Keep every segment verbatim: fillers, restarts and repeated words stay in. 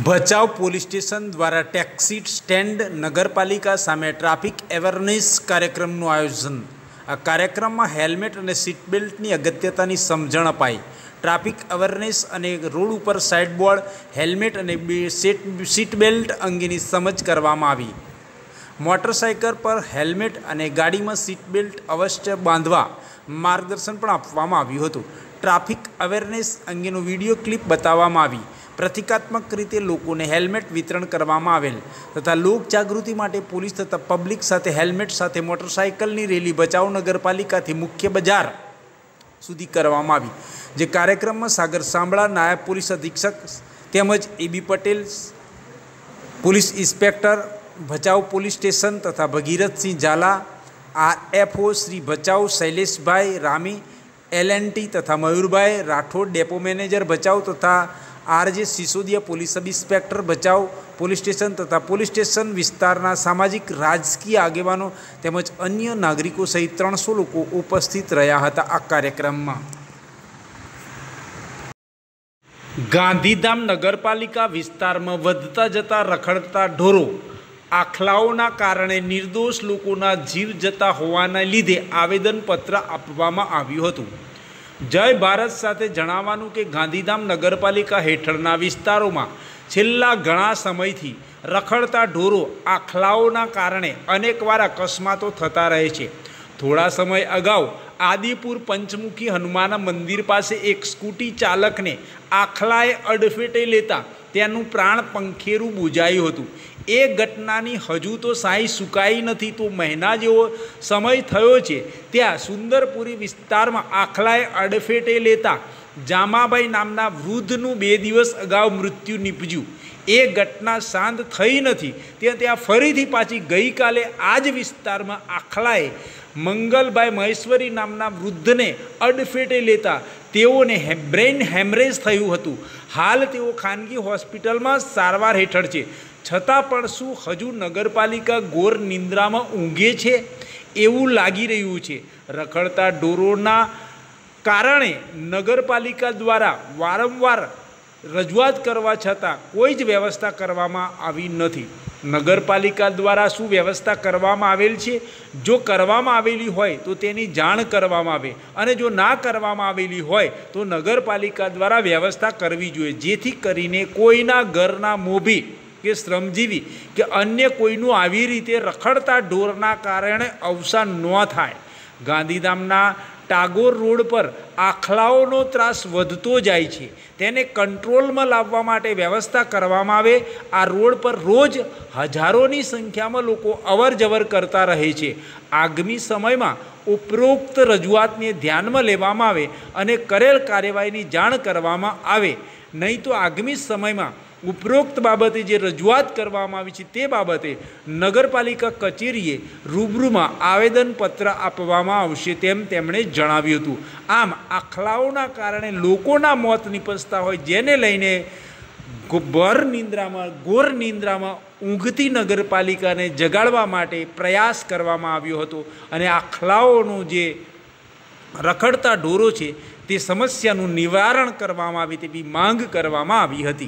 Bhachau police station દ્વારા taxi stand નગરપાલિકા સામે ટ્રાફિક અવેરનેસ કાર્યક્રમનું આયોજન। આ કાર્યક્રમમાં હેલ્મેટ અને સીટ બેલ્ટની અગત્યતાની સમજણ અપાઈ। ટ્રાફિક અવેરનેસ અને રોડ ઉપર સાઇડ બોર્ડ, હેલ્મેટ અને સીટ બેલ્ટ અંગેની સમજ કરવામાં આવી। મોટરસાઇકલ પર હેલ્મેટ અને ગાડીમાં સીટ બેલ્ટ અવશ્ય બાંધવા માર્ગદર્શન પણ આપવામાં આવ્યું હતું। ટ્રાફિક અવેરનેસ અંગેનો વિડીયો ક્લિપ બતાવવામાં આવી। પ્રતિકાત્મક રીતે લોકોને હેલ્મેટ વિતરણ કરવામાં આવેલ તથા લોક જાગૃતિ માટે પોલીસ તથા પબ્લિક સાથે હેલ્મેટ સાથે મોટરસાઇકલની રેલી ભચાઉ નગરપાલિકાથી મુખ્ય બજાર સુધી કરવામાં આવી। જે કાર્યક્રમમાં સાગર સાંભળા, નાયબ પોલીસ અધિક્ષક તેમજ AB Patel, police inspector Bhachau police station તથા ભગીરથસિંહ ઝાલા, આરએફઓ શ્રી ભચાઉ શૈલેષભાઈ રામી, એલએનટી તથા મયુરભાઈ રાઠોડ, ડેપો મેનેજર ભચાઉ તથા RJ Sisodiya, police sub inspector Bhachau police station તથા પોલીસ સ્ટેશન વિસ્તારના સામાજિક રાજકીય આગેવાનો તેમજ અન્ય નાગરિકો સહિત ત્રણસો લોકો ઉપસ્થિત રહ્યા હતા। આ કાર્યક્રમમાં ગાંધીધામ નગરપાલિકા વિસ્તારમાં વધતા જતા રખડતા ઢોરો આખલાઓના કારણે નિર્દોષ લોકોના જીવ જતા હોવાના લીધે આવેદનપત્ર આપવામાં આવ્યું હતું। જય ભારત સાથે જણાવવાનું કે ગાંધીધામ નગરપાલિકા હેઠળના વિસ્તારોમાં છેલ્લા ઘણા સમયથી રખડતા ઢોરો આખલાઓના કારણે અનેકવાર અકસ્માતો થતા રહે છે। થોડા સમય અગાઉ આદિપુર પંચમુખી હનુમાન મંદિર પાસે એક સ્કૂટી ચાલકને આખલાએ અડફેટે લેતા તેનું પ્રાણ પંખેરું બુજાયું હતું। એ ઘટનાની હજુ તો સાઈ સુકાઈ નથી તો મહિના જેવો સમય થયો છે। ત્યાં સુંદરપુરી વિસ્તારમાં આખલાએ અડફેટે લેતા જામાભાઈ નામના વૃદ્ધનું બે દિવસ અગાઉ મૃત્યુ નીપજ્યું। એ ઘટના શાંત થઈ નથી ત્યાં ત્યાં ફરીથી પાછી ગઈકાલે આ જ વિસ્તારમાં આખલાએ મંગલભાઈ મહેશ્વરી નામના વૃદ્ધને અડફેટે લેતા તેઓને બ્રેઇન હેમરેજ થયું હતું। હાલ તેઓ ખાનગી હોસ્પિટલમાં સારવાર હેઠળ છે। છતાં પણ શું હજુ નગરપાલિકા ઘોર નિંદ્રામાં ઊંઘે છે એવું લાગી રહ્યું છે। રખડતા ઢોરોના કારણે નગરપાલિકા દ્વારા વારંવાર રજૂઆત કરવા છતાં કોઈ જ વ્યવસ્થા કરવામાં આવી નથી। નગરપાલિકા દ્વારા શું વ્યવસ્થા કરવામાં આવેલ છે? જો કરવામાં આવેલી હોય તો તેની જાણ કરવામાં આવે અને જો ના કરવામાં આવેલી હોય તો નગરપાલિકા દ્વારા વ્યવસ્થા કરવી જોઈએ, જેથી કરીને કોઈના ઘરના મોભી કે શ્રમજીવી કે અન્ય કોઈનું આવી રીતે રખડતા ઢોરના કારણે અવસાન ન થાય। ગાંધીધામના ટાગોર રોડ પર આખલાઓનો ત્રાસ વધતો જાય છે, તેને કંટ્રોલમાં લાવવા માટે વ્યવસ્થા કરવામાં આવે। આ રોડ પર રોજ હજારોની સંખ્યામાં લોકો અવર જવર કરતા રહે છે। આગામી સમયમાં ઉપરોક્ત રજૂઆતને ધ્યાનમાં લેવામાં આવે અને કરેલ કાર્યવાહીની જાણ કરવામાં આવે, નહીં તો આગામી સમયમાં ઉપરોક્ત બાબતે જે રજૂઆત કરવામાં આવી છે તે બાબતે નગરપાલિકા કચેરીએ રૂબરૂમાં આવેદનપત્ર આપવામાં આવશે તેમ તેમણે જણાવ્યું હતું। આમ આખલાઓના કારણે લોકોના મોત નિપજતા હોય, જેને લઈને ભર નિંદ્રામાં ઘોર નિંદ્રામાં ઊંઘતી નગરપાલિકાને જગાડવા માટે પ્રયાસ કરવામાં આવ્યો હતો અને આખલાઓનું જે રખડતા ઢોરો છે તે સમસ્યાનું નિવારણ કરવામાં આવે તેવી માંગ કરવામાં આવી હતી।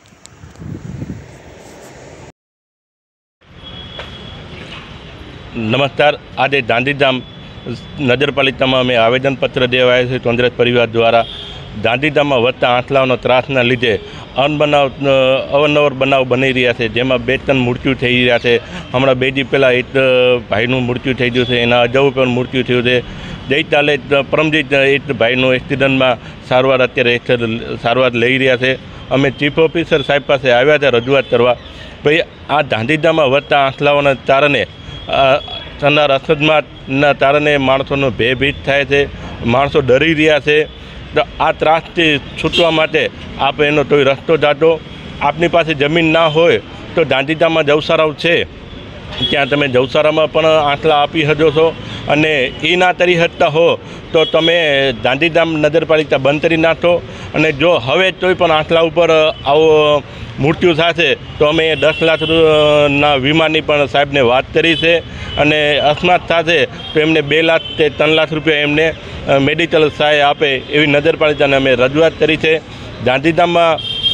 નમસ્કાર। આજે ગાંધીધામ નગરપાલિકામાં અમે આવેદનપત્ર દેવા આવ્યા છે કોંગ્રેસ પરિવાર દ્વારા। ગાંધીધામમાં વધતા આંખલાઓનો ત્રાસના લીધે અનબનાવ અવનવર બનાવ બની રહ્યા છે, જેમાં બે ત્રણ મૃત્યુ થઈ રહ્યા છે। હમણાં બે દી પહેલાં એક ભાઈનું મૃત્યુ થઈ ગયું છે, એના અગાઉ પણ મૃત્યુ થયું છે। ગઈકાલે પરમજીત એક ભાઈનું એક્સિડન્ટમાં સારવાર અત્યારે સારવાર લઈ રહ્યા છે। અમે ચીફ ઓફિસર સાહેબ પાસે આવ્યા હતા રજૂઆત કરવા, ભાઈ આ ગાંધીધામમાં વધતા આંખલાઓના કારણે થનાર અકસ્માતના કારણે માણસોનો ભયભીત થાય છે, માણસો ડરી રહ્યા છે। તો આ ત્રાસથી છૂટવા માટે આપ એનો કોઈ રસ્તો જાતો। આપની પાસે જમીન ના હોય તો ગાંધીધામમાં જવસારાઓ છે, ત્યાં તમે જવસારામાં પણ આંખલા આપી શકો છો, અને એ ના કરી શકતા હો તો તમે ગાંધીધામ નગરપાલિકા બંધ કરી નાખો। અને જો હવે કોઈ પણ આંખલા ઉપર આવો મૃત્યુ થશે તો અમે દસ લાખના વીમાની પણ સાહેબને વાત કરી છે, અને અકસ્માત થશે તો એમને બે લાખ કે ત્રણ લાખ રૂપિયા એમને મેડિકલ સહાય આપે એવી નગરપાલિકાને અમે રજૂઆત કરી છે। ગાંધીધામમાં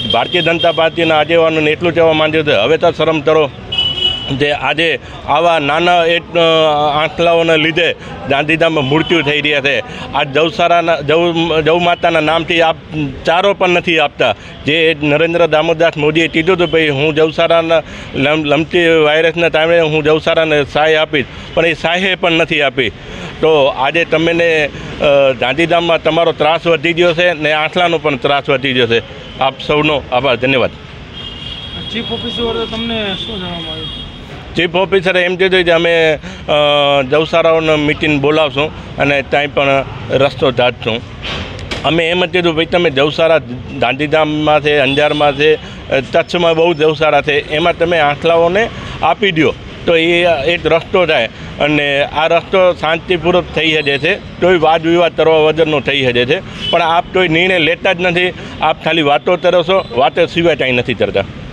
ભારતીય જનતા પાર્ટીના આગેવાનોને એટલું કહેવા માંગ્યું છે, હવે તો શરમ કરો જે આજે આવા નાના એક આંખલાઓના લીધે ગાંધીધામમાં મૃત્યુ થઈ રહ્યા છે। આ જવસારાના જવ જવ માતાના નામથી આપ ચારો પણ નથી આપતા। જે નરેન્દ્ર દામોદાસ મોદીએ કીધું હતું ભાઈ હું જવસારાના લમતી વાયરસના ટાઈમે હું જવસારાને સહાય આપીશ, પણ એ સહાય પણ નથી આપી। તો આજે તમને ગાંધીધામમાં તમારો ત્રાસ વધી ગયો છે ને આંખલાનો પણ ત્રાસ વધી ગયો છે। આપ સૌનો આભાર, ધન્યવાદ। ચીફ ઓફિસર તમને શું જણાવવામાં આવ્યું? ચીફ ઓફિસરે એમ કીધું કે અમે જવસારાઓને મિટિંગ બોલાવશું અને ત્યાં પણ રસ્તો ઢાંઢશું। અમે એમ જ કીધું ભાઈ તમે જવસારા ગાંધીધામમાં છે, અંજારમાં છે, કચ્છમાં બહુ જવસારા છે, એમાં તમે આંખલાઓને આપી દો તો એ એક રસ્તો થાય અને આ રસ્તો શાંતિપૂર્વક થઈ શકે છે। તોય વાદ વિવાદ કરવા વગરનો થઈ શકે છે, પણ આપ કોઈ નિર્ણય લેતા જ નથી। આપ ખાલી વાતો કરો છો, વાતો સિવાય કાંઈ નથી કરતા।